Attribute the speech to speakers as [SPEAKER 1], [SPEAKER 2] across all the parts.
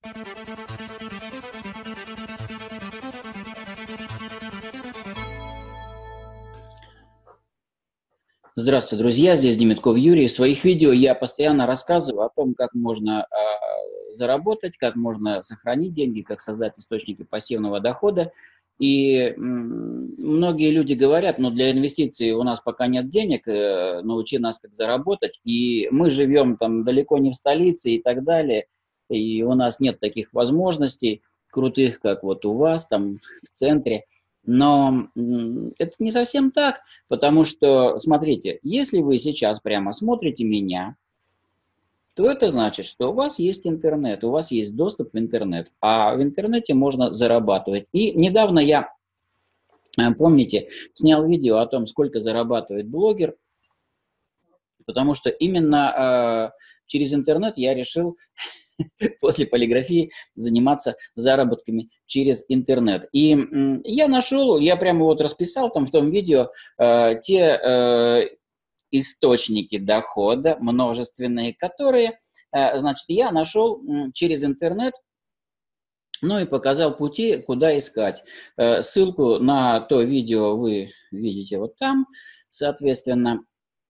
[SPEAKER 1] Здравствуйте, друзья! Здесь Демитков Юрий. В своих видео я постоянно рассказываю о том, как можно заработать, как можно сохранить деньги, как создать источники пассивного дохода. И многие люди говорят, но для инвестиций у нас пока нет денег, научи нас, как заработать. И мы живем там далеко не в столице и так далее, и у нас нет таких возможностей крутых, как вот у вас там в центре. Но это не совсем так. Потому что, смотрите, если вы сейчас прямо смотрите меня, то это значит, что у вас есть интернет, у вас есть доступ в интернет, а в интернете можно зарабатывать. И недавно я, помните, снял видео о том, сколько зарабатывает блогер, потому что именно через интернет я решил после полиграфии заниматься заработками через интернет. И я нашел, я прямо вот расписал там в том видео те источники дохода множественные, которые, значит, я нашел через интернет, ну и показал пути, куда искать. Ссылку на то видео вы видите вот там, соответственно.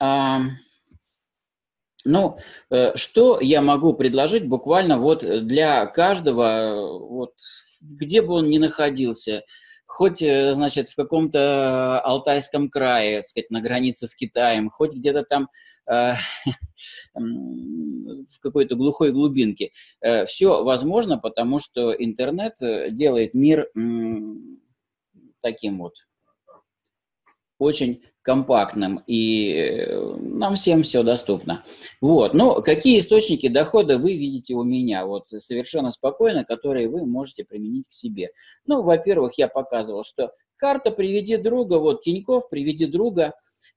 [SPEAKER 1] Ну, что я могу предложить буквально вот для каждого, вот, где бы он ни находился, хоть, значит, в каком-то Алтайском крае, так сказать, на границе с Китаем, хоть где-то там в какой-то глухой глубинке. Все возможно, потому что интернет делает мир таким вот очень компактным, и нам всем все доступно. Вот. Но какие источники дохода вы видите у меня? Вот совершенно спокойно, которые вы можете применить к себе. Ну, во-первых, я показывал, что карта «Приведи друга», вот Тинькофф «Приведи друга».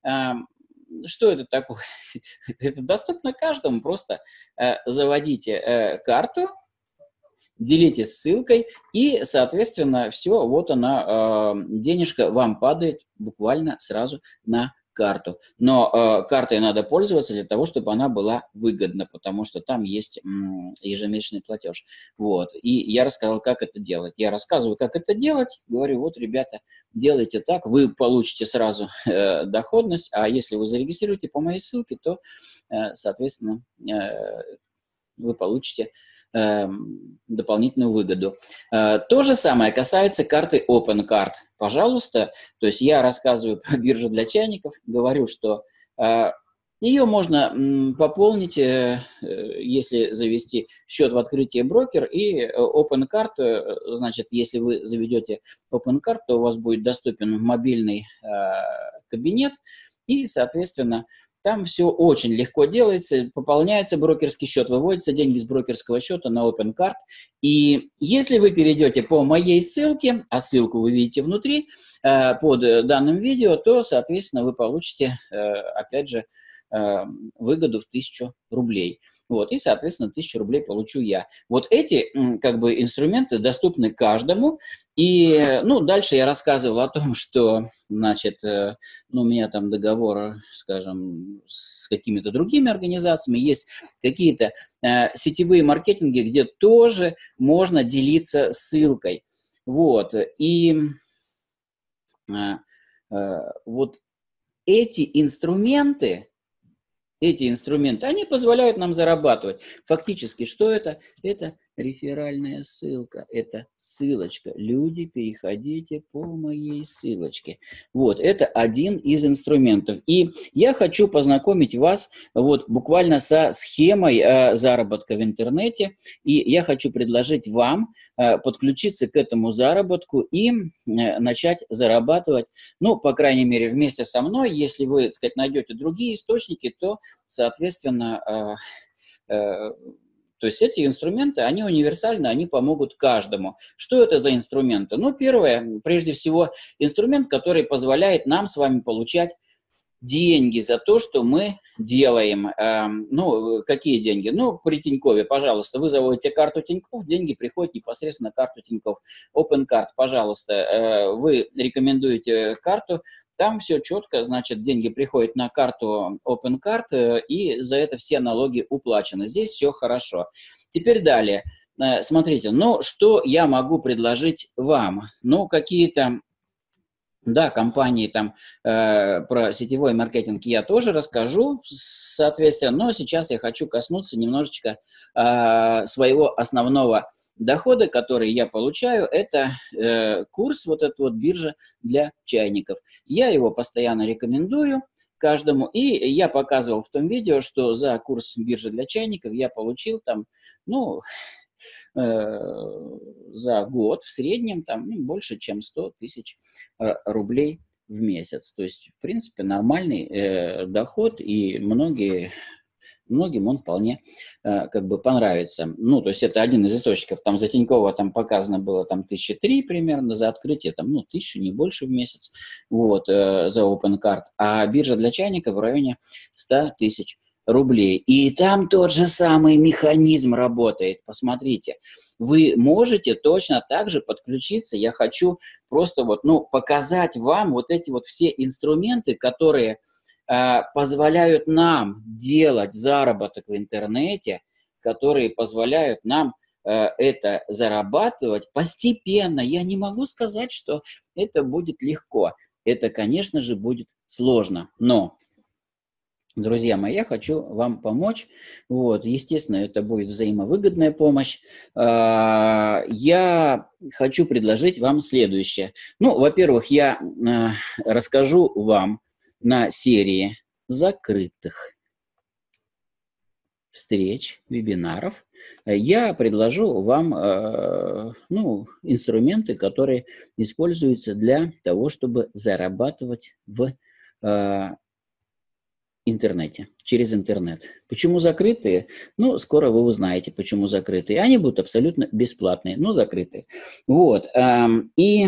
[SPEAKER 1] Что это такое? Это доступно каждому. Просто заводите карту, делитесь ссылкой, и, соответственно, все, вот она, денежка вам падает буквально сразу на карту. Но картой надо пользоваться для того, чтобы она была выгодна, потому что там есть ежемесячный платеж. Вот. И я рассказал, как это делать. Я рассказываю, как это делать, говорю, вот, ребята, делайте так, вы получите сразу доходность, а если вы зарегистрируете по моей ссылке, то, соответственно, вы получите дополнительную выгоду. То же самое касается карты OpenCard. Пожалуйста, то есть я рассказываю про биржу для чайников, говорю, что ее можно пополнить, если завести счет в открытие брокер, и OpenCard, значит, если вы заведете OpenCard, то у вас будет доступен мобильный кабинет, и, соответственно, там все очень легко делается, пополняется брокерский счет, выводятся деньги с брокерского счета на OpenCard. И если вы перейдете по моей ссылке, а ссылку вы видите внутри, под данным видео, то, соответственно, вы получите, опять же, выгоду в 1000 рублей. Вот, и, соответственно, 1000 рублей получу я. Вот эти, как бы, инструменты доступны каждому. И, ну, дальше я рассказывал о том, что, значит, ну, у меня там договор, скажем, с какими-то другими организациями, есть какие-то сетевые маркетинги, где тоже можно делиться ссылкой. Вот, и вот эти инструменты, они позволяют нам зарабатывать. Фактически, что это? Это реферальная ссылка, это ссылочка. Люди, переходите по моей ссылочке. Вот, это один из инструментов. И я хочу познакомить вас вот буквально со схемой заработка в интернете. И я хочу предложить вам подключиться к этому заработку и начать зарабатывать, ну, по крайней мере, вместе со мной. Если вы, так сказать, найдете другие источники, то, соответственно, то есть эти инструменты, они универсальны, они помогут каждому. Что это за инструменты? Ну, первое, прежде всего, инструмент, который позволяет нам с вами получать деньги за то, что мы делаем. Ну, какие деньги? Ну, при Тинькове, пожалуйста, вы заводите карту Тинькофф, деньги приходят непосредственно на карту Тинькофф. OpenCard, пожалуйста, вы рекомендуете карту, там все четко, значит, деньги приходят на карту OpenCard, и за это все налоги уплачены. Здесь все хорошо. Теперь далее. смотрите, ну, что я могу предложить вам? Ну, какие-то, да, компании там про сетевой маркетинг я тоже расскажу, соответственно, но сейчас я хочу коснуться немножечко своего основного дохода, который я получаю, это курс, вот эта вот биржа для чайников. Я его постоянно рекомендую каждому, и я показывал в том видео, что за курс биржи для чайников я получил там, ну, за год в среднем там больше, чем 100 тысяч рублей в месяц. То есть, в принципе, нормальный доход, и многим он вполне как бы понравится. Ну, то есть это один из источников. Там за Тинькова там показано было там 1003 примерно, за открытие там, 1000, не больше в месяц, вот, за OpenCard. А биржа для чайника в районе 100 тысяч рублей. И там тот же самый механизм работает. Посмотрите, вы можете точно так же подключиться. Я хочу просто вот, показать вам вот эти вот все инструменты, которые позволяют нам делать заработок в интернете, которые позволяют нам это зарабатывать постепенно. Я не могу сказать, что это будет легко. Это, конечно же, будет сложно. Но, друзья мои, я хочу вам помочь. Вот, естественно, это будет взаимовыгодная помощь. Я хочу предложить вам следующее. Ну, во-первых, я расскажу вам на серии закрытых встреч, вебинаров, я предложу вам инструменты, которые используются для того, чтобы зарабатывать в интернете, через интернет. Почему закрытые? Ну, скоро вы узнаете, почему закрытые. Они будут абсолютно бесплатные, но закрытые. Вот. И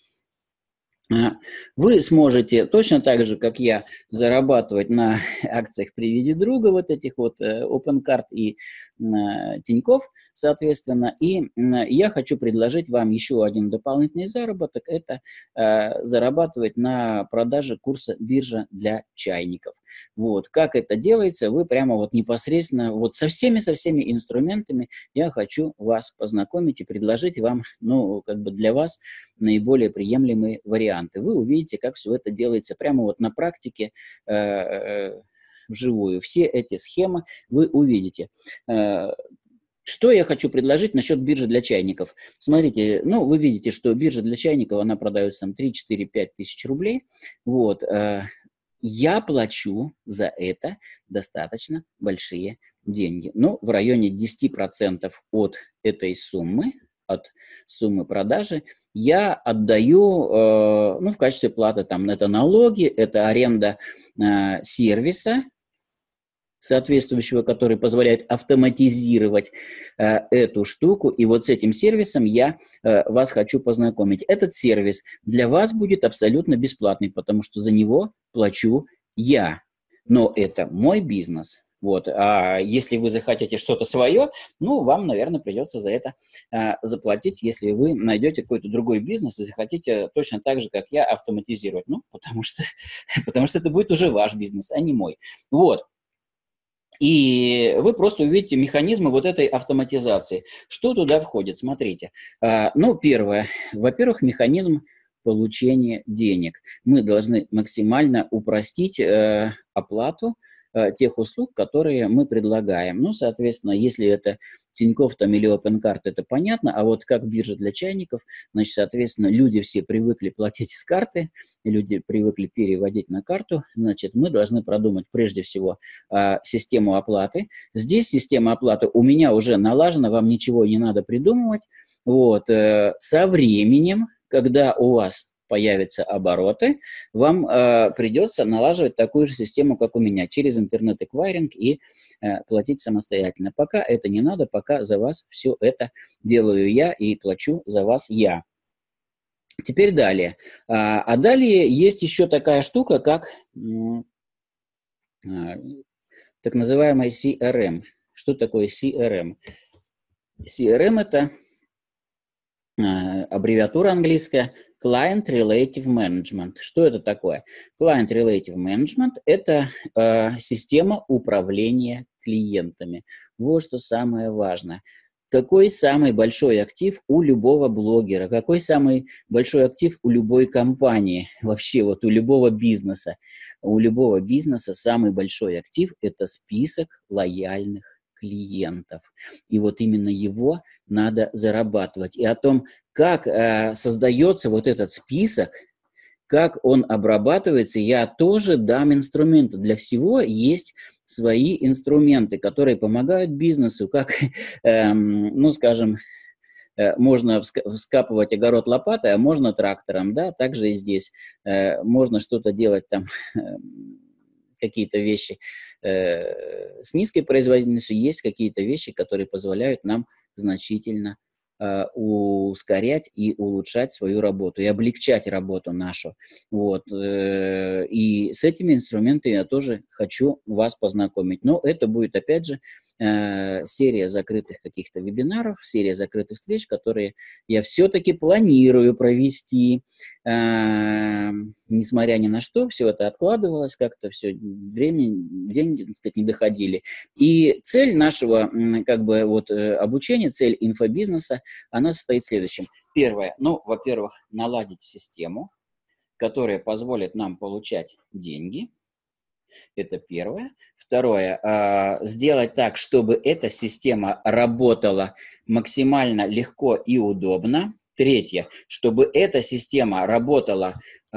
[SPEAKER 1] вы сможете точно так же, как я, зарабатывать на акциях «Приведи друга», вот этих вот OpenCard и Тинькофф, соответственно. И я хочу предложить вам еще один дополнительный заработок. Это зарабатывать на продаже курса «Биржа для чайников». Вот. Как это делается, вы прямо вот непосредственно вот со всеми инструментами я хочу вас познакомить и предложить вам, для вас наиболее приемлемые варианты. Вы увидите, как все это делается прямо вот на практике, вживую. Все эти схемы вы увидите. Что я хочу предложить насчет биржи для чайников? Смотрите, вы видите, что биржа для чайников, она продается там 3, 4, 5 тысяч рублей. Вот. Я плачу за это достаточно большие деньги. В районе 10% от этой суммы, от суммы продажи, я отдаю, в качестве платы, там, это налоги, это аренда сервиса, соответствующего, который позволяет автоматизировать эту штуку. И вот с этим сервисом я вас хочу познакомить. Этот сервис для вас будет абсолютно бесплатный, потому что за него плачу я. Но это мой бизнес. Вот. А если вы захотите что-то свое, вам, наверное, придется за это заплатить, если вы найдете какой-то другой бизнес и захотите точно так же, как я, автоматизировать. Потому что это будет уже ваш бизнес, а не мой. Вот. И вы просто увидите механизмы вот этой автоматизации. Что туда входит? Смотрите. Первое. Во-первых, механизм получения денег. Мы должны максимально упростить оплату тех услуг, которые мы предлагаем. Соответственно, если это Тинькофф там или OpenCard, это понятно, а вот как биржа для чайников, значит, соответственно, люди все привыкли платить с карты, люди привыкли переводить на карту, значит, мы должны продумать прежде всего систему оплаты. Здесь система оплаты у меня уже налажена, вам ничего не надо придумывать. Вот, со временем, когда у вас появятся обороты, вам придется налаживать такую же систему, как у меня, через интернет-эквайринг и платить самостоятельно. Пока это не надо, пока за вас все это делаю я и плачу за вас я. Теперь далее. А далее есть еще такая штука, как так называемая CRM. Что такое CRM? CRM – это аббревиатура английская Client Relative Management. Что это такое? Client Relative Management – это система управления клиентами. Вот что самое важное. какой самый большой актив у любого блогера, какой самый большой актив у любой компании, вообще вот у любого бизнеса. У любого бизнеса самый большой актив – это список лояльных клиентов. И вот именно его надо зарабатывать. И о том, как создается вот этот список, как он обрабатывается, я тоже дам инструменты. Для всего есть свои инструменты, которые помогают бизнесу, как, ну, скажем, можно вскапывать огород лопатой, а можно трактором, да, также и здесь можно что-то делать там, какие-то вещи с низкой производительностью, есть какие-то вещи, которые позволяют нам значительно ускорять и улучшать свою работу, и облегчать работу нашу. Вот. И с этими инструментами я тоже хочу вас познакомить. Но это будет, опять же, серия закрытых каких-то вебинаров, серия закрытых встреч, которые я все-таки планирую провести. Несмотря ни на что, все это откладывалось, как-то все, деньги, так сказать, не доходили. И цель нашего, как бы, вот, обучения, цель инфобизнеса, она состоит в следующем. Первое, ну, во-первых, наладить систему, которая позволит нам получать деньги. Это первое. Второе, сделать так, чтобы эта система работала максимально легко и удобно. Третье, чтобы эта система работала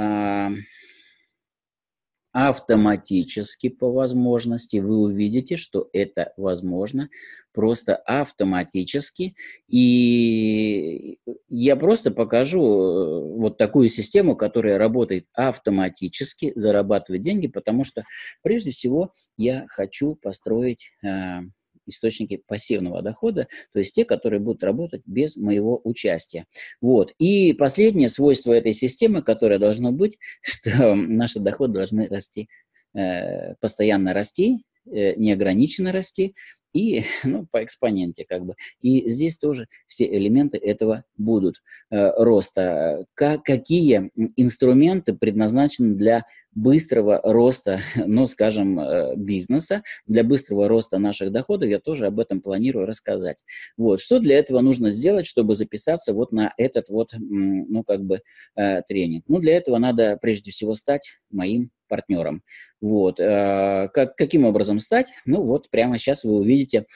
[SPEAKER 1] автоматически по возможности. Вы увидите, что это возможно просто автоматически. И я просто покажу вот такую систему, которая работает автоматически, зарабатывает деньги, потому что прежде всего я хочу построить источники пассивного дохода, то есть те, которые будут работать без моего участия. Вот. И последнее свойство этой системы, которое должно быть, что наши доходы должны расти, постоянно расти, неограниченно расти, и, ну, по экспоненте как бы. И здесь тоже все элементы этого будут роста. Какие инструменты предназначены для быстрого роста, ну, скажем, бизнеса, для быстрого роста наших доходов, я тоже об этом планирую рассказать. Вот. Что для этого нужно сделать, чтобы записаться вот на этот вот, ну, как бы, тренинг? Ну, для этого надо прежде всего стать моим партнером. Вот. Каким образом стать? Ну, вот прямо сейчас вы увидите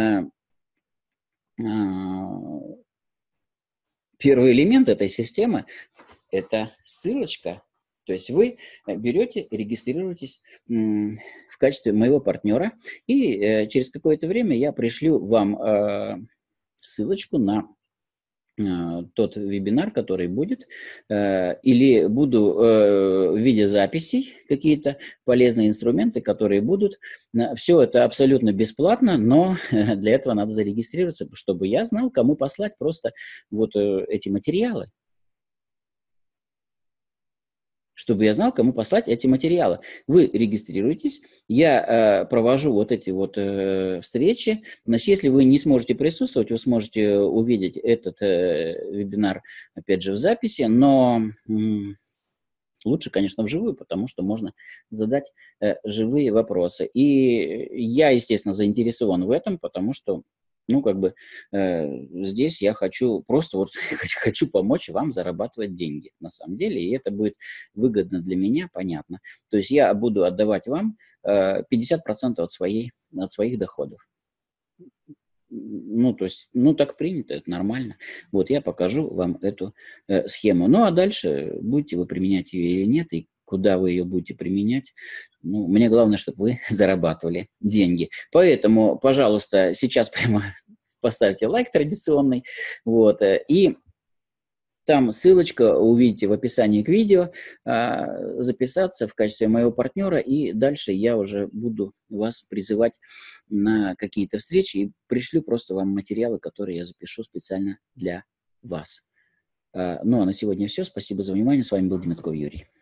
[SPEAKER 1] первый элемент этой системы – это ссылочка. То есть вы берете, регистрируетесь в качестве моего партнера, и через какое-то время я пришлю вам ссылочку на тот вебинар, который будет, или буду в виде записей какие-то полезные инструменты, которые будут. Все это абсолютно бесплатно, но для этого надо зарегистрироваться, чтобы я знал, кому послать просто вот эти материалы. Чтобы я знал, кому послать эти материалы. Вы регистрируетесь, я провожу вот эти вот встречи. Значит, если вы не сможете присутствовать, вы сможете увидеть этот вебинар, опять же, в записи, но лучше, конечно, вживую, потому что можно задать живые вопросы. И я, естественно, заинтересован в этом, потому что, ну, как бы, здесь я хочу просто вот хочу помочь вам зарабатывать деньги, на самом деле, и это будет выгодно для меня, понятно. То есть я буду отдавать вам 50% от своих доходов. Ну, то есть, ну, так принято, это нормально. Вот я покажу вам эту схему. Ну, а дальше будете вы применять ее или нет, и куда вы ее будете применять. Ну, мне главное, чтобы вы зарабатывали деньги. Поэтому, пожалуйста, сейчас прямо поставьте лайк традиционный. Вот, и там ссылочка, увидите в описании к видео, записаться в качестве моего партнера, и дальше я уже буду вас призывать на какие-то встречи и пришлю просто вам материалы, которые я запишу специально для вас. Ну, а на сегодня все. Спасибо за внимание. С вами был Демятков Юрий.